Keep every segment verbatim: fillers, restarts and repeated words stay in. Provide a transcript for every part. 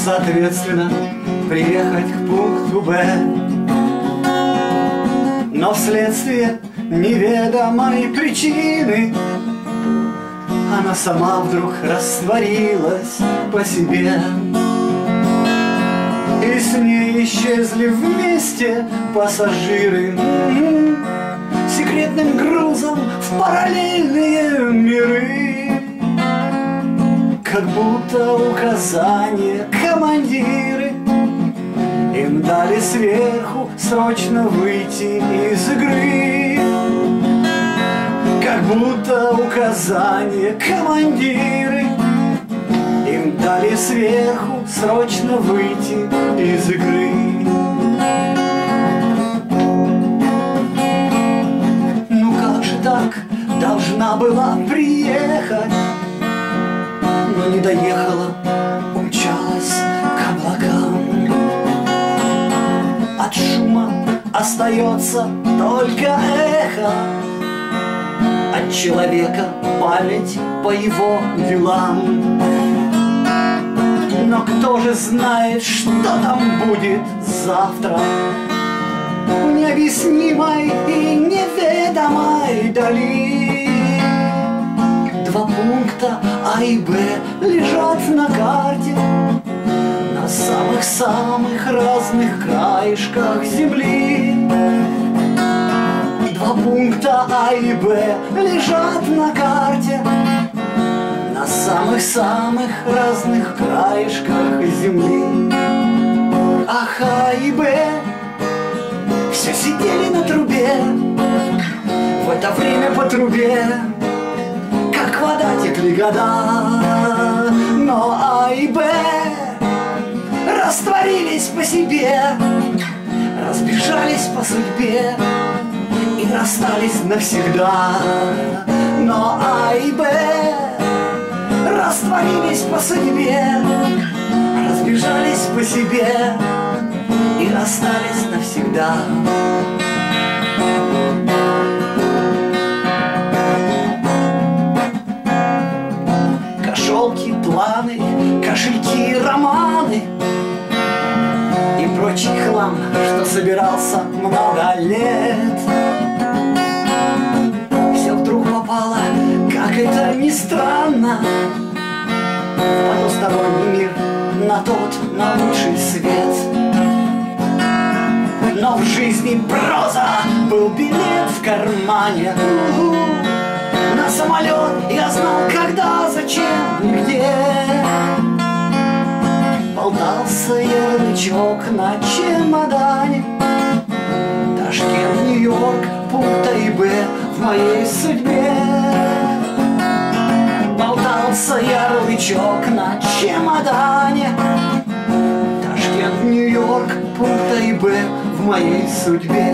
соответственно, приехать к пункту Б. Но вследствие неведомой причины она сама вдруг растворилась по себе. И с ней исчезли вместе пассажиры секретным грузом в параллельные миры. Как будто указания командиры им дали сверху срочно выйти из игры. Как будто указания командиры им дали сверху срочно выйти из игры. Ну как же так должна была приехать, но не доехала, умчалась к облакам. От шума остается только эхо, от человека память по его делам. Но кто же знает, что там будет завтра в необъяснимой и неведомой дали. Два пункта А и Б лежат на карте на самых-самых разных краешках земли. Два пункта А и Б лежат на карте на самых-самых разных краешках земли. Ах, А и Б все сидели на трубе, в это время по трубе как вода текли года. Но А и Б растворились по себе, разбежались по судьбе и расстались навсегда. Но А и Б растворились по судьбе, разбежались по себе и расстались навсегда. Кошелки, планы, кошельки, романы и прочий хлам, что собирался много лет, все вдруг попало, как это ни странно, в потусторонний мир, на тот, на лучший свет. Но в жизни проза был билет в кармане. На самолет я знал, когда, зачем и где. Болтался ярлычок на чемодане. Ташкент, Нью-Йорк, пункт А и Б в моей судьбе. Болтался ярлычок на чемодане. Ташкент, Нью-Йорк, пункт А и Б в моей судьбе.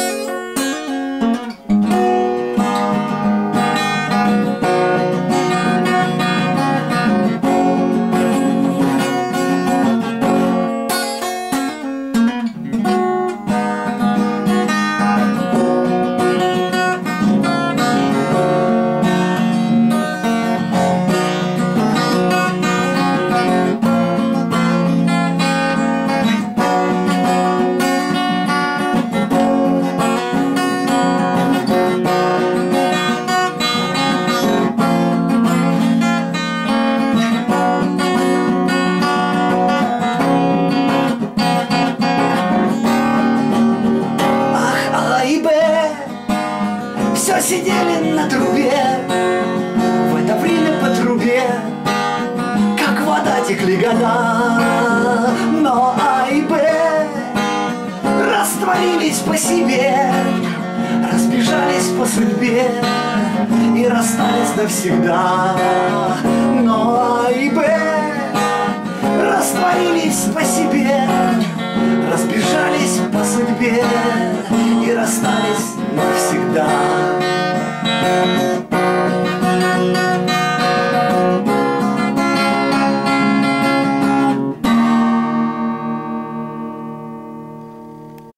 Все сидели на трубе, в это время по трубе как вода текли года. Но А и Б растворились по себе, разбежались по судьбе и расстались навсегда. Но А и Б